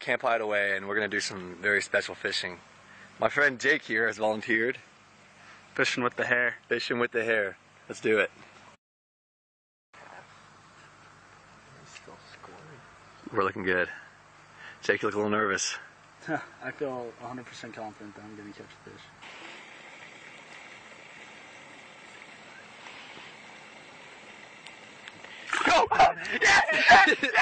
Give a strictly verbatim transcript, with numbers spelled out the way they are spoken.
Camp Hideaway, and we're going to do some very special fishing. My friend Jake here has volunteered. Fishing with the hair. Fishing with the hair. Let's do it. We're looking good. Jake, you look a little nervous. I feel one hundred percent confident that I'm going to catch a fish. Go! Yes! Yes! Yes!